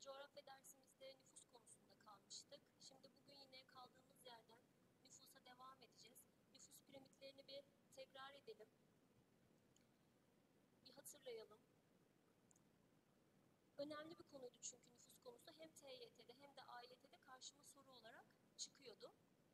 coğrafya dersimizde nüfus konusunda kalmıştık. Şimdi bugün yine kaldığımız yerden nüfusa devam edeceğiz. Nüfus piramitlerini bir tekrar edelim. Bir hatırlayalım. Önemli bir konuydu çünkü nüfus konusu hem TYT'de hem de AYT'de karşıma soru olarak çıkıyordu.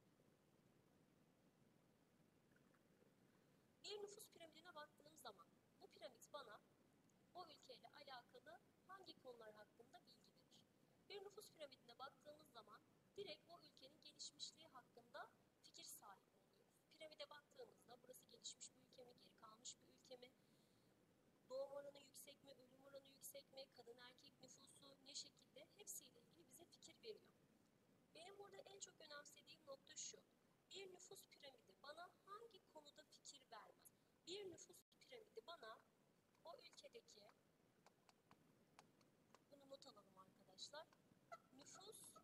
Bir nüfus piramidine baktığım zaman bu piramit bana o ülkeyle alakalı hangi konular hakkında bilgi verir? Bir nüfus piramidine baktığımız zaman direkt o ülkenin gelişmişliği hakkında fikir sahibi oluyoruz. Piramide baktığımızda burası gelişmiş bir ülke mi, geri kalmış bir ülke mi, doğum oranı yüksek mi, ölüm oranı yüksek mi, kadın erkek nüfusu ne şekilde, hepsiyle ilgili bize fikir veriyor. Benim burada en çok önemsediğim nokta şu: bir nüfus piramidi bana hangi konuda fikir vermez? Bir nüfus piramidi bana o ülkedeki, bunu not alalım arkadaşlar, nüfus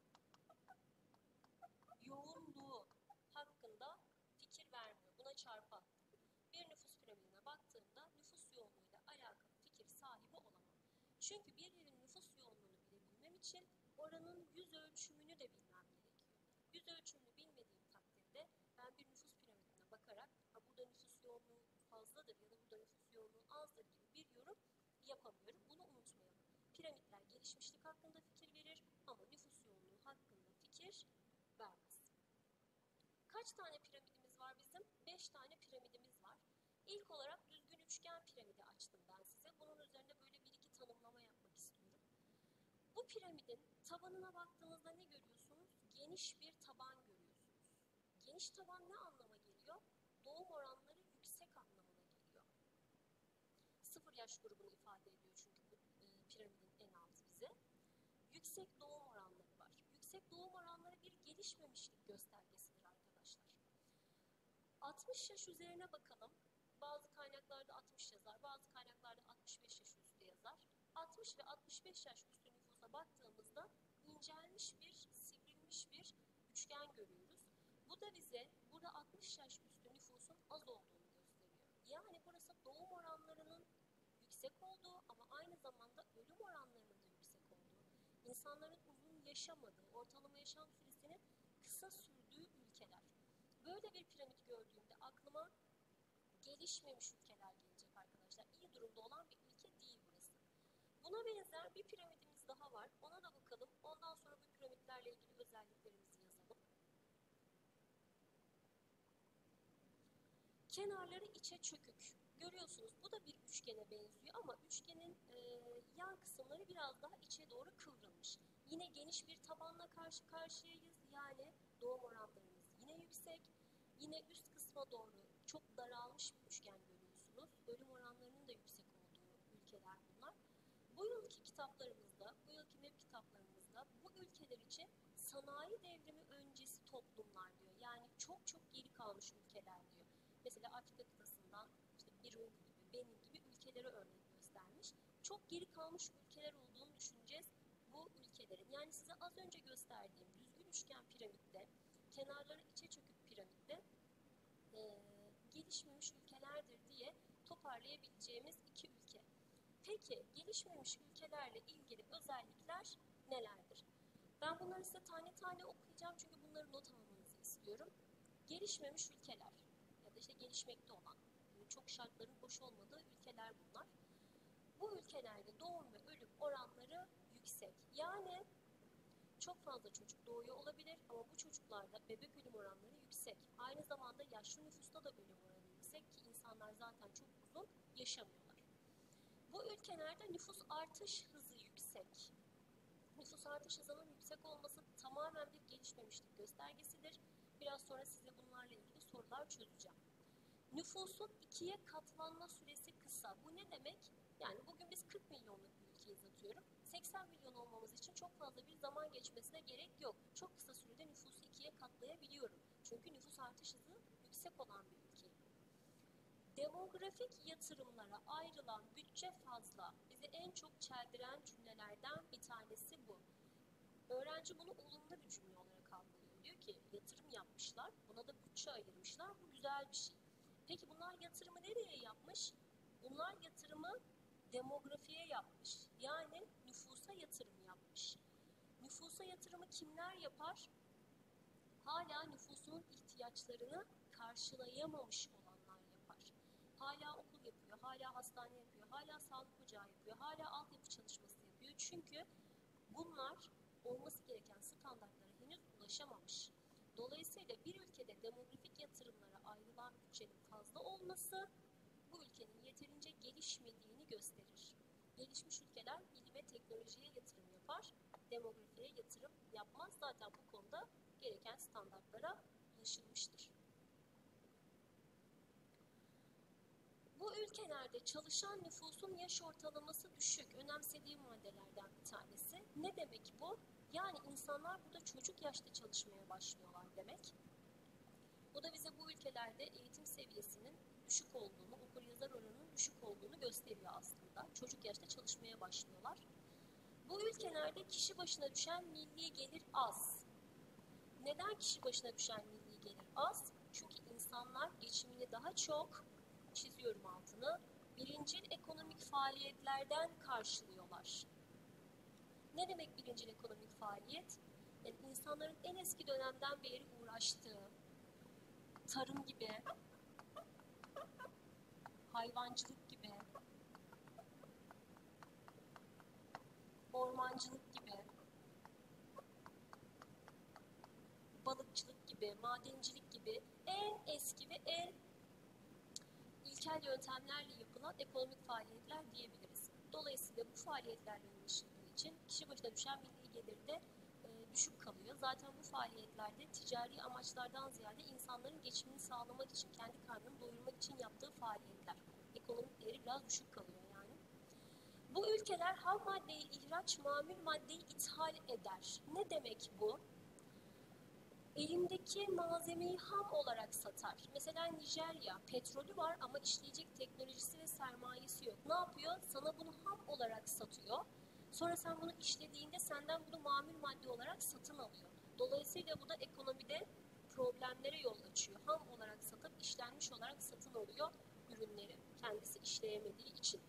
yoğunluğu hakkında fikir vermiyor. Buna çarpı attım. Bir nüfus piramidine baktığımda nüfus yoğunluğuyla alakalı fikir sahibi olamam. Çünkü bir yerin nüfus yoğunluğunu bilebilmem için oranın yüz ölçümünü de bilmem gerekiyor. Yüz ölçümünü bilmediğim takdirde ben bir nüfus piramidine bakarak burada nüfus yoğunluğu fazladır ya da burada nüfus yoğunluğu azdır gibi bir yorum yapamıyorum. Bunu unutmayalım. Piramitler gelişmişlik hakkında fikir verir ama nüfus yoğunluğu hakkında fikir vermez. Kaç tane piramidimiz var bizim? 5 tane piramidimiz var. İlk olarak düzgün üçgen piramidi açtım ben size. Bunun üzerine böyle bir iki tanımlama yapmak istiyorum. Bu piramidin tabanına baktığınızda ne görüyorsunuz? Geniş bir taban görüyorsunuz. Geniş taban ne anlama geliyor? Doğum oranları yüksek anlamına geliyor. 0 yaş grubunu ifade ediyor çünkü bu piramidin en altı bize. Yüksek doğum oranları var. Yüksek doğum oranları bir gelişmemişlik göstergesidir arkadaşlar. 60 yaş üzerine bakalım. Bazı kaynaklarda 60 yazar, bazı kaynaklarda 65 yaş üstü yazar. 60 ve 65 yaş üstü nüfusa baktığımızda incelmiş bir, sivrilmiş bir üçgen görüyoruz. Bu da bize burada 60 yaş üstü nüfusun az olduğunu gösteriyor. Yani burası doğum oranlarının yüksek olduğu ama aynı zamanda ölüm oranlarının da yüksek olduğu, insanların uzun yaşamadığı, ortalama yaşam süresinin kısa sürdüğü ülkeler. Böyle bir piramit gördüğümde aklıma gelişmemiş ülkeler gelecek arkadaşlar. İyi durumda olan bir ülke değil burası. Buna benzer bir piramidimiz daha var. Ona da bakalım. Ondan sonra bu piramitlerle ilgili özelliklerimizi yazalım. Kenarları içe çökük. Görüyorsunuz bu da bir üçgene benziyor ama üçgenin yan kısımları biraz daha içe doğru kıvrılmış. Yine geniş bir tabanla karşı karşıyayız. Yani doğum oranlarımız yine yüksek. Yine üst kısma doğru çok daralmış bir üçgen görüyorsunuz. Ölüm oranlarının da yüksek olduğu ülkeler bunlar. Bu yılki kitaplarımızda, bu yılki MEP kitaplarımızda bu ülkeler için sanayi devrimi öncesi toplumlar diyor. Yani çok çok geri kalmış ülkeler diyor. Mesela Afrika kıtasından işte Burundi gibi, Benin gibi ülkelere örnek göstermiş. Çok geri kalmış ülkeler olduğunu düşüneceğiz bu ülkelerin. Yani size az önce gösterdiğim düzgün üçgen piramitte, kenarları içe çökük piramitte gelişmemiş ülkelerdir diye toparlayabileceğimiz iki ülke. Peki gelişmemiş ülkelerle ilgili özellikler nelerdir? Ben bunları size tane tane okuyacağım çünkü bunları not almanızı istiyorum. Gelişmemiş ülkeler ya da işte gelişmekte olan, çok şartların hoş olmadığı ülkeler bunlar. Bu ülkelerde doğum ve ölüm oranları yüksek. Yani çok fazla çocuk doğuyor olabilir ama bu çocuklarda bebek ölüm oranları yüksek. Aynı zamanda yaşlı nüfusta da ölüm oranı yüksek ki insanlar zaten çok uzun yaşamıyorlar. Bu ülkelerde nüfus artış hızı yüksek. Nüfus artış hızının yüksek olması tamamen bir gelişmemişlik göstergesidir. Biraz sonra size bunlarla ilgili sorular çözeceğim. Nüfusun ikiye katlanma süresi kısa. Bu ne demek? Yani bugün biz 40 milyonluk bir ülkeyiz atıyorum. 80 milyon olmamız için çok fazla bir zaman geçmesine gerek yok. Çok kısa sürede nüfusu ikiye katlayabiliyorum. Çünkü nüfus artış hızı yüksek olan bir ülkeyim. Demografik yatırımlara ayrılan bütçe fazla. Bizi en çok çeldiren cümlelerden bir tanesi bu. Öğrenci bunu olumlu bir cümle olarak algılıyor. Diyor ki yatırım yapmışlar, buna da bütçe ayırmışlar, bu güzel bir şey. Peki bunlar yatırımı nereye yapmış? Bunlar yatırımı demografiye yapmış. Yani nüfusa yatırım yapmış. Nüfusa yatırımı kimler yapar? Hala nüfusunun ihtiyaçlarını karşılayamamış olanlar yapar. Hala okul yapıyor, hala hastane yapıyor, hala sağlık ocağı yapıyor, hala altyapı çalışması yapıyor. Çünkü bunlar olması gereken standartlara henüz ulaşamamış. Dolayısıyla bir ülkede demografik yatırımlara ayrılan bütçenin fazla olması bu ülkenin yeterince gelişmediğini gösterir. Gelişmiş ülkeler bilime, teknolojiye yatırım yapar, demografiye yatırım yapmaz. Zaten bu konuda gereken standartlara ulaşılmıştır. Bu ülkelerde çalışan nüfusun yaş ortalaması düşük, önemsediği maddelerden bir tanesi. Ne demek bu? Yani insanlar burada çocuk yaşta çalışmaya başlıyorlar demek. Bu da bize bu ülkelerde eğitim seviyesinin düşük olduğunu, okur-yazar oranının düşük olduğunu gösteriyor aslında. Çocuk yaşta çalışmaya başlıyorlar. Bu ülkelerde kişi başına düşen milli gelir az. Neden kişi başına düşen milli gelir az? Çünkü insanlar geçimini daha çok, çiziyorum altını, birincil ekonomik faaliyetlerden karşılıyorlar. Ne demek birincil ekonomik faaliyet? Yani insanların en eski dönemden beri uğraştığı, tarım gibi, hayvancılık gibi, ormancılık gibi, balıkçılık gibi, madencilik gibi en eski ve en ilkel yöntemlerle yapılan ekonomik faaliyetler diyebiliriz. Dolayısıyla bu faaliyetlerle ulaşıldığı için kişi başına düşen milli gelir de düşük kalıyor. Zaten bu faaliyetlerde ticari amaçlardan ziyade insanların geçimini sağlamak için, kendi karnını doyurmak için yaptığı faaliyetler. Ekonomik değeri biraz düşük kalıyor yani. Bu ülkeler ham maddeyi ihraç, mamul maddeyi ithal eder. Ne demek bu? Elimdeki malzemeyi ham olarak satar. Mesela Nijerya petrolü var ama işleyecek teknolojisi ve sermayesi yok. Ne yapıyor? Sana bunu ham olarak satıyor. Sonra sen bunu işlediğinde senden bunu mamul madde olarak satın alıyor. Dolayısıyla bu da ekonomide problemlere yol açıyor. Ham olarak satıp işlenmiş olarak satın alıyor ürünleri kendisi işleyemediği için.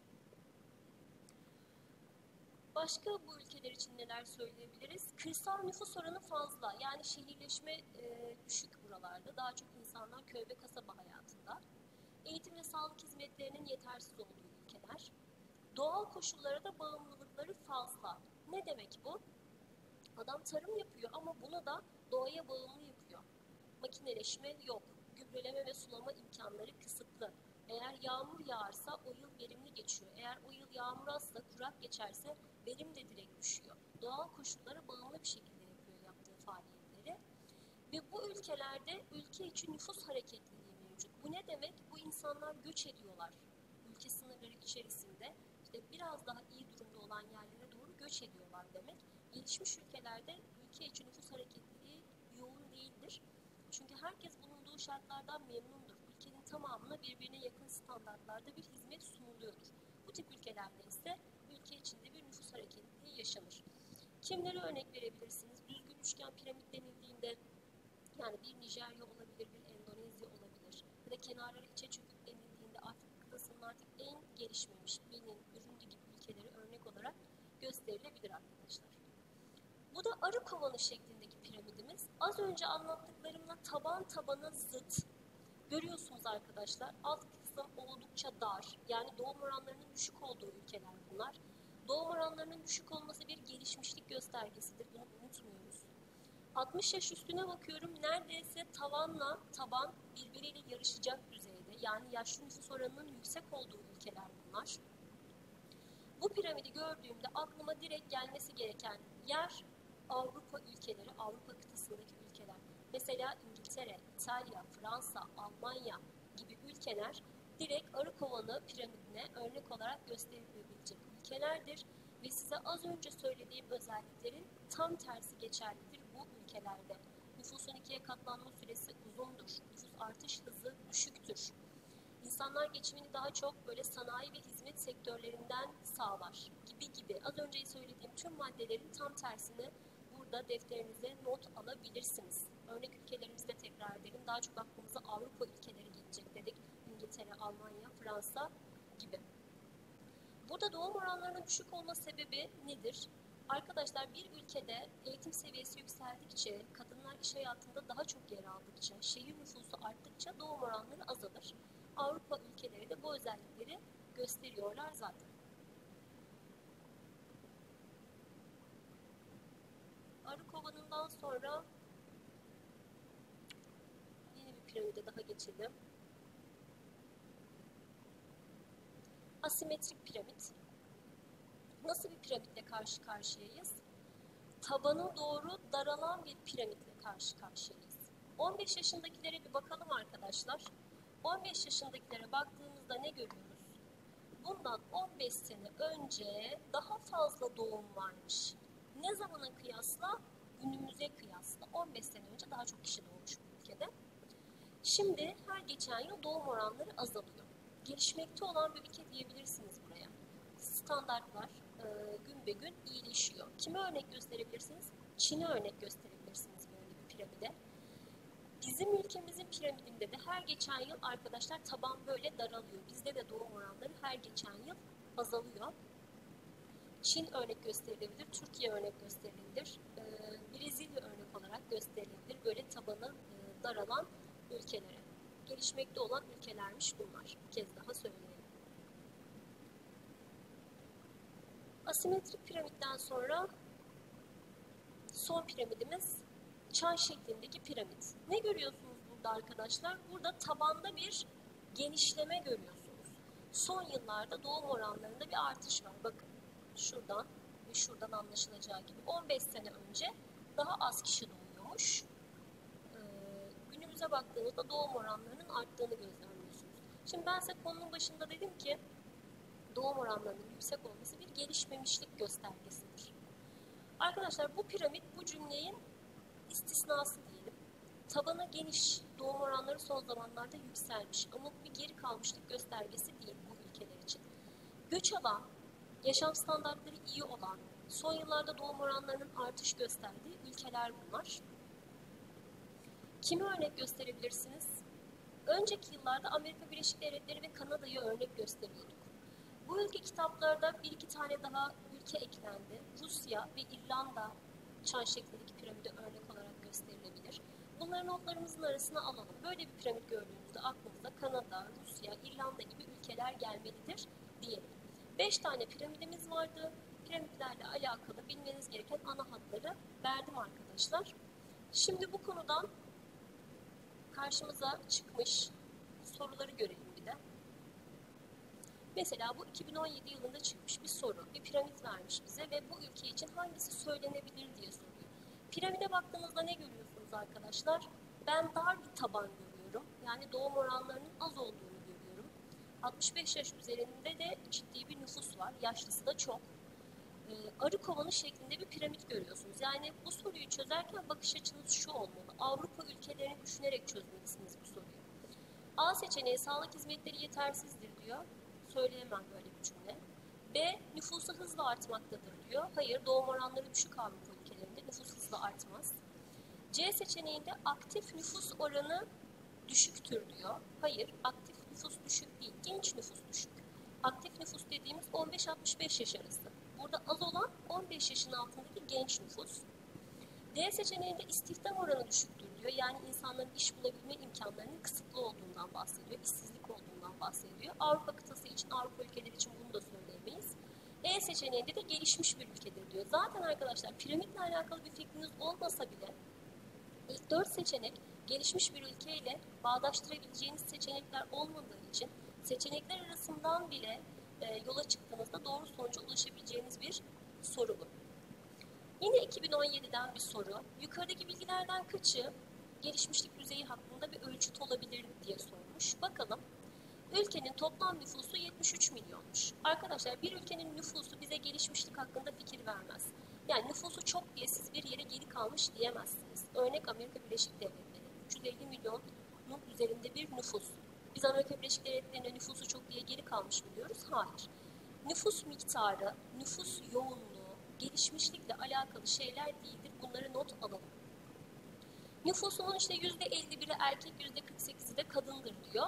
Başka bu ülkeler için neler söyleyebiliriz? Kırsal nüfus oranı fazla. Yani şehirleşme düşük buralarda. Daha çok insanlar köy ve kasaba hayatında. Eğitim ve sağlık hizmetlerinin yetersiz olduğu ülkeler. Doğal koşullara da bağımlılıkları fazla. Ne demek bu? Adam tarım yapıyor ama bunu da doğaya bağımlı yapıyor. Makineleşme yok. Gübreleme ve sulama imkanları kısıtlı. Eğer yağmur yağarsa o yıl verimli geçiyor. Eğer o yıl yağmur azsa, kurak geçerse verim de direkt düşüyor. Doğal koşullara bağımlı bir şekilde yapıyor yaptığı faaliyetleri. Ve bu ülkelerde ülke içi nüfus hareketliliği mevcut. Bu ne demek? Bu insanlar göç ediyorlar. Ülke sınırları içerisinde işte biraz daha iyi durumda olan yerlere doğru göç ediyorlar demek. Gelişmiş ülkelerde ülke içi nüfus hareketliliği yoğun değildir. Çünkü herkes bulunduğu şartlardan memnundur. Ülkenin tamamına birbirine yakın standartlarda bir hizmet sunuluyordur. Bu tip ülkelerde ise ülke içinde bir nüfus hareketliliği yaşanır. Kimlere örnek verebilirsiniz? Düzgün üçgen piramit denildiğinde yani bir Nijerya olabilir, bir Endonezya olabilir. Ya da kenarları içe çökük denildiğinde Afrika kıtasının artık en gelişmemiş Benin, Burundi gibi ülkeleri örnek olarak gösterilebilir arkadaşlar. Bu da arı kovanı şeklindeki piramidimiz. Az önce anlattıklarımla taban tabana zıt. Görüyorsunuz arkadaşlar, alt kısım oldukça dar. Yani doğum oranlarının düşük olduğu ülkeler bunlar. Doğum oranlarının düşük olması bir gelişmişlik göstergesidir. Bunu unutmuyoruz. 60 yaş üstüne bakıyorum, neredeyse tavanla taban birbiriyle yarışacak düzeyde. Yani yaşlı nüfus oranının yüksek olduğu ülkeler bunlar. Bu piramidi gördüğümde aklıma direkt gelmesi gereken yer Avrupa ülkeleri, Avrupa kıtasındaki ülkeler. Mesela İngiltere, İtalya, Fransa, Almanya gibi ülkeler direkt arı kovanı piramidine örnek olarak gösterilebilecek ülkelerdir. Ve size az önce söylediğim özelliklerin tam tersi geçerlidir bu ülkelerde. Nüfusun ikiye katlanma süresi uzundur. Nüfus artış hızı düşüktür. İnsanlar geçimini daha çok böyle sanayi ve hizmet sektörlerinden sağlar gibi. Az önce söylediğim tüm maddelerin tam tersini burada defterinize not alabilirsiniz. Örnek ülkelerimizde tekrar edelim. Daha çok aklımıza Avrupa ülkeleri gelecek dedik. İngiltere, Almanya, Fransa gibi. Burada doğum oranlarının düşük olma sebebi nedir? Arkadaşlar bir ülkede eğitim seviyesi yükseldikçe, kadınlar iş hayatında daha çok yer aldıkça, şehir nüfusu arttıkça doğum oranları azalır. Avrupa ülkeleri de bu özellikleri gösteriyorlar zaten. Arıkovanı'ndan sonra yeni bir piramide daha geçelim. Asimetrik piramit. Nasıl bir piramitle karşı karşıyayız? Tabana doğru daralan bir piramitle karşı karşıyayız. 15 yaşındakilere bir bakalım arkadaşlar. 15 yaşındakilere baktığımızda ne görüyoruz? Bundan 15 sene önce daha fazla doğum varmış. Ne zamana kıyasla? Günümüze kıyasla. 15 sene önce daha çok kişi doğmuş bu ülkede. Şimdi her geçen yıl doğum oranları azalıyor. Gelişmekte olan bir ülke diyebilirsiniz buraya. Standartlar gün be gün iyileşiyor. Kime örnek gösterebilirsiniz? Çin'e örnek gösterebilirsiniz böyle bir piramide. Bizim ülkemizin piramidinde de her geçen yıl arkadaşlar taban böyle daralıyor. Bizde de doğum oranları her geçen yıl azalıyor. Çin örnek gösterilebilir, Türkiye örnek gösterilebilir, Brezilya örnek olarak gösterilebilir. Böyle tabanı daralan ülkelere. Gelişmekte olan ülkelermiş bunlar. Bir kez daha söyleyelim. Asimetrik piramitten sonra son piramidimiz çan şeklindeki piramit. Ne görüyorsunuz burada arkadaşlar? Burada tabanda bir genişleme görüyorsunuz. Son yıllarda doğum oranlarında bir artış var. Bakın şuradan ve şuradan anlaşılacağı gibi 15 sene önce daha az kişi doğuyormuş. Günümüze baktığınızda doğum oranlarının arttığını gözlemliyorsunuz. Şimdi ben size konunun başında dedim ki doğum oranlarının yüksek olması bir gelişmemişlik göstergesidir. Arkadaşlar bu piramit bu cümlenin istisnası diyelim. Tabana geniş, doğum oranları son zamanlarda yükselmiş ama bu bir geri kalmışlık göstergesi değil bu ülkeler için. Göç alan, yaşam standartları iyi olan, son yıllarda doğum oranlarının artış gösterdiği ülkeler bunlar. Kimi örnek gösterebilirsiniz? Önceki yıllarda Amerika Birleşik Devletleri ve Kanada'yı örnek gösteriyorduk. Bu ülke kitaplarda bir iki tane daha ülke eklendi. Rusya ve İrlanda çan şeklindeki piramide örnek olarak gösterilebilir. Bunları notlarımızın arasına alalım. Böyle bir piramit gördüğümüzde aklımıza Kanada, Rusya, İrlanda gibi ülkeler gelmelidir diyelim. 5 tane piramidimiz vardı. Piramitlerle alakalı bilmeniz gereken ana hatları verdim arkadaşlar. Şimdi bu konudan karşımıza çıkmış soruları görelim bir de. Mesela bu 2017 yılında çıkmış bir soru. Bir piramit vermiş bize ve bu ülke için hangisi söylenebilir diye soruyor. Piramide baktığınızda ne görüyorsunuz arkadaşlar? Ben dar bir taban görüyorum. Yani doğum oranlarının az olduğunu görüyorum. 65 yaş üzerinde de ciddi bir nüfus var. Yaşlısı da çok. Arı kovanı şeklinde bir piramit görüyorsunuz. Yani bu soruyu çözerken bakış açınız şu olmalı. Avrupa ülkelerini düşünerek çözmelisiniz bu soruyu. A seçeneği sağlık hizmetleri yetersizdir diyor. Söyleyemem böyle bir cümle. B nüfusu hızla artmaktadır diyor. Hayır, doğum oranları düşük Avrupa ülkelerinde. Nüfus hızla artmaz. C seçeneğinde aktif nüfus oranı düşüktür diyor. Hayır, aktif nüfus düşük değil. Genç nüfus düşük. Aktif nüfus dediğimiz 15-65 yaş arası. Burada az olan 15 yaşın altındaki genç nüfus. D seçeneğinde istihdam oranı düşüktür diyor. Yani insanların iş bulabilme imkanlarının kısıtlı olduğundan bahsediyor. İşsizlik olduğundan bahsediyor. Avrupa kıtası için, Avrupa ülkeleri için bunu da söyleyemeyiz. E seçeneğinde de gelişmiş bir ülkedir diyor. Zaten arkadaşlar piramitle alakalı bir fikriniz olmasa bile ilk 4 seçenek gelişmiş bir ülkeyle bağdaştırabileceğiniz seçenekler olmadığı için seçenekler arasından bile yola çıktığınızda doğru sonuca ulaşabileceğiniz bir soru bu. Yine 2017'den bir soru. Yukarıdaki bilgilerden kaçı gelişmişlik düzeyi hakkında bir ölçüt olabilir diye sormuş. Bakalım. Ülkenin toplam nüfusu 73 milyonmuş. Arkadaşlar bir ülkenin nüfusu bize gelişmişlik hakkında fikir vermez. Yani nüfusu çok diye siz bir yere geri kalmış diyemezsiniz. Örnek Amerika Birleşik Devletleri. 350 milyonun üzerinde bir nüfus. Biz Amerika Birleşik Devletleri'nde nüfusu çok diye geri kalmış biliyoruz. Hayır. Nüfus miktarı, nüfus yoğunluğu, gelişmişlikle alakalı şeyler değildir. Bunları not alalım. Nüfusunun işte %51'i erkek, %48'i de kadındır diyor.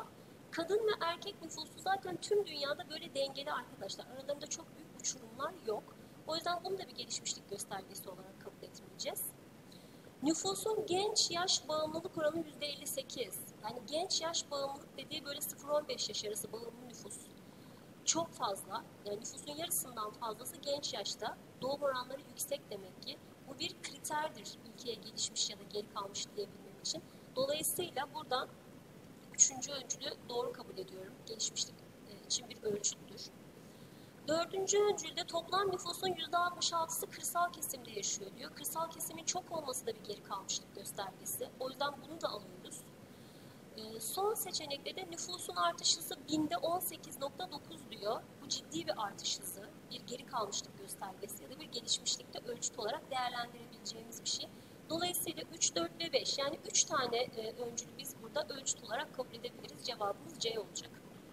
Kadın ve erkek nüfusu zaten tüm dünyada böyle dengeli arkadaşlar. Aralarında çok büyük uçurumlar yok. O yüzden bunu da bir gelişmişlik göstergesi olarak kabul etmeyeceğiz. Nüfusun genç yaş bağımlılık oranı %58. Yani genç yaş bağımlılık dediği böyle 0-15 yaş arası bağımlı nüfus. Çok fazla. Yani nüfusun yarısından fazlası genç yaşta. Doğum oranları yüksek demek ki. Bu bir kriterdir ülkeye gelişmiş ya da geri kalmış diyebilmem için. Dolayısıyla buradan üçüncü öncülü doğru kabul ediyorum. Gelişmişlik için bir ölçüttür. Dördüncü öncülde toplam nüfusun %66'sı kırsal kesimde yaşıyor diyor. Kırsal kesimin çok olması da bir geri kalmışlık göstergesi. O yüzden bunu da alıyoruz. Son seçenekte de nüfusun artış hızı binde 18,9 diyor. Bu ciddi bir artış hızı, bir geri kalmışlık göstergesi ya da bir gelişmişlikte ölçüt olarak değerlendirebileceğimiz bir şey. Dolayısıyla 3, 4 ve 5 yani 3 tane öncülü biz burada ölçüt olarak kabul edebiliriz. Cevabımız C olacak.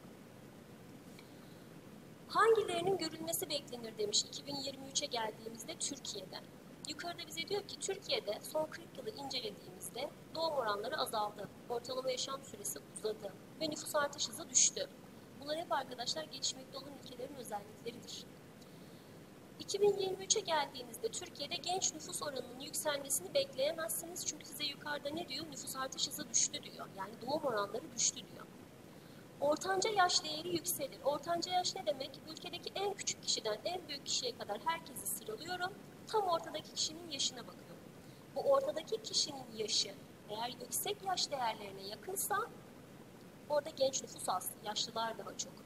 Hangilerinin görülmesi beklenir demiş 2023'e geldiğimizde Türkiye'de. Yukarıda bize diyor ki Türkiye'de son 40 yılı incelediğimizde doğum oranları azaldı, ortalama yaşam süresi uzadı ve nüfus artış hızı düştü. Bunlar hep arkadaşlar gelişmekte olan ülkelerin özellikleridir. 2023'e geldiğinizde Türkiye'de genç nüfus oranının yükselmesini bekleyemezsiniz. Çünkü size yukarıda ne diyor? Nüfus artış hızı düştü diyor. Yani doğum oranları düştü diyor. Ortanca yaş değeri yükselir. Ortanca yaş ne demek? Ülkedeki en küçük kişiden en büyük kişiye kadar herkesi sıralıyorum. Tam ortadaki kişinin yaşına bakıyorum. Bu ortadaki kişinin yaşı eğer yüksek yaş değerlerine yakınsa orada genç nüfus az, yaşlılar daha çok.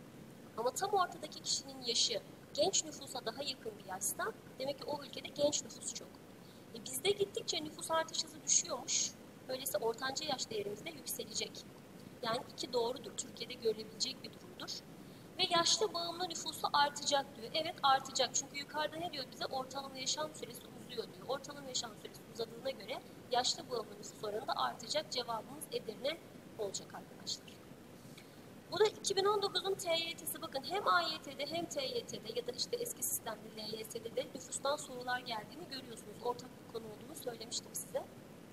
Ama tam ortadaki kişinin yaşı genç nüfusa daha yakın bir yaşsa demek ki o ülkede genç nüfus çok. Bizde gittikçe nüfus artış hızı düşüyormuş. Öyleyse ortanca yaş değerimiz de yükselecek. Yani 2 doğrudur. Türkiye'de görülebilecek bir durumdur. Ve yaşlı bağımlı nüfusu artacak diyor. Evet artacak. Çünkü yukarıda ne diyor bize? Ortalama yaşam süresi uzuyor diyor. Ortalama yaşam süresi uzadığına göre yaşlı bağımlı nüfus oranı da artacak. Cevabımız Edirne olacak arkadaşlar. Bu da 2019'un TYT'si. Bakın hem AYT'de hem TYT'de ya da işte eski sistemde LYS'de de nüfustan sorular geldiğini görüyorsunuz. Ortak bir konu olduğunu söylemiştim size.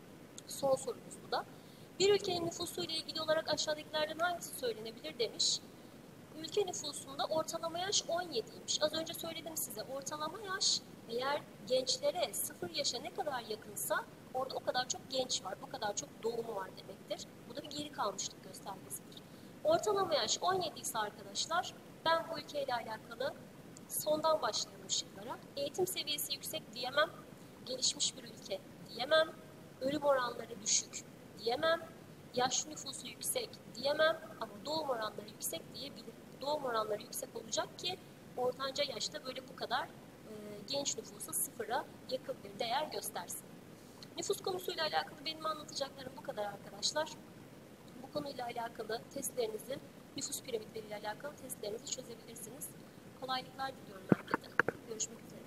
Son sorumuz bu da. Bir ülkenin nüfusuyla ilgili olarak aşağıdakilerden hangisi söylenebilir demiş. Ülke nüfusunda ortalama yaş 17'ymiş. Az önce söyledim size ortalama yaş eğer gençlere 0 yaşa ne kadar yakınsa orada o kadar çok genç var, o kadar çok doğumu var demektir. Bu da bir geri kalmışlık göstergesidir. Ortalama yaş 17 ise arkadaşlar ben bu ülkeyle alakalı sondan başlayalım şıklara. Eğitim seviyesi yüksek diyemem, gelişmiş bir ülke diyemem, ölüm oranları düşük diyemem, yaş nüfusu yüksek diyemem ama doğum oranları yüksek diyebilirim. Doğum oranları yüksek olacak ki ortanca yaşta böyle bu kadar genç nüfusa sıfıra yakın bir değer göstersin. Nüfus konusuyla alakalı benim anlatacaklarım bu kadar arkadaşlar. Bu konuyla alakalı testlerinizi, nüfus piramitleriyle alakalı testlerinizi çözebilirsiniz. Kolaylıklar diliyorum herkese. Görüşmek üzere.